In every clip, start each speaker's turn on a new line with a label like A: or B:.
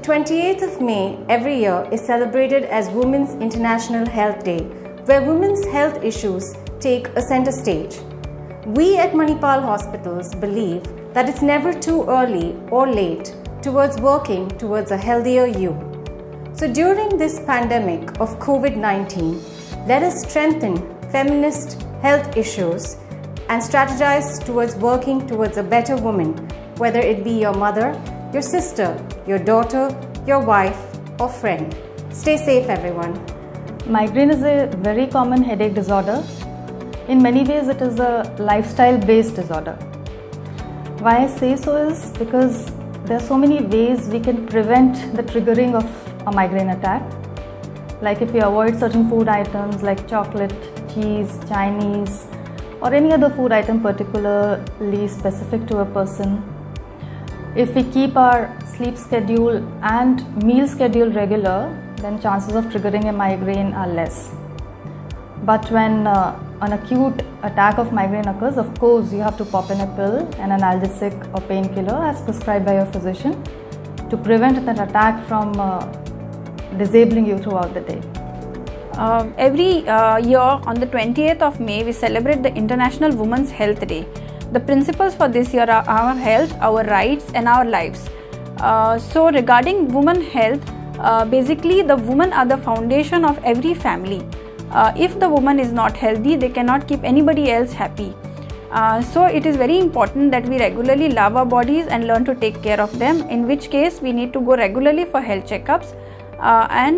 A: 28th of May every year is celebrated as Women's International Health Day, where women's health issues take a center stage. We at Manipal Hospitals believe that it's never too early or late towards working towards a healthier you. So during this pandemic of COVID-19, let us strengthen feminist health issues and strategize towards working towards a better woman, whether it be your mother, your sister, your daughter, your wife or friend. Stay safe, everyone.
B: Migraine is a very common headache disorder. In many ways, it is a lifestyle-based disorder. Why I say so is because there are so many ways we can prevent the triggering of a migraine attack. Like if we avoid certain food items like chocolate, cheese, Chinese, or any other food item particularly specific to a person. If we keep our sleep schedule and meal schedule regular, then chances of triggering a migraine are less. But when an acute attack of migraine occurs, of course you have to pop in a pill, an analgesic or painkiller as prescribed by your physician to prevent that attack from disabling you throughout the day.
C: Every year on the 20th of May, we celebrate the International Women's Health Day. The principles for this year are our health, our rights and our lives. So regarding women health, basically the women are the foundation of every family. If the woman is not healthy, they cannot keep anybody else happy. So it is very important that we regularly love our bodies and learn to take care of them, in which case we need to go regularly for health checkups and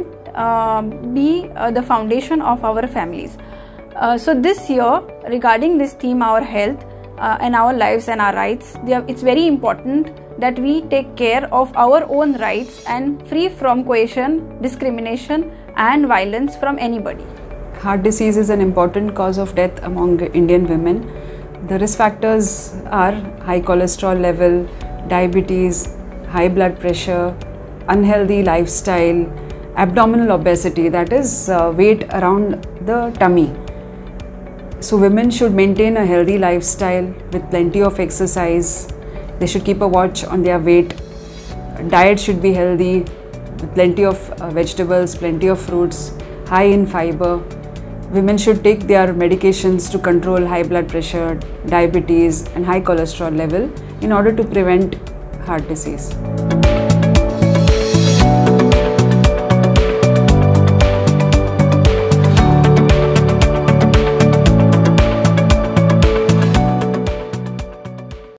C: be the foundation of our families. So this year, regarding this theme, our health and our lives and our rights, it's very important that we take care of our own rights and free from coercion, discrimination and violence from anybody.
D: Heart disease is an important cause of death among Indian women. The risk factors are high cholesterol level, diabetes, high blood pressure, unhealthy lifestyle, abdominal obesity, that is weight around the tummy. So women should maintain a healthy lifestyle with plenty of exercise. They should keep a watch on their weight. Diet should be healthy with plenty of vegetables, plenty of fruits, high in fiber. Women should take their medications to control high blood pressure, diabetes and high cholesterol level in order to prevent heart disease.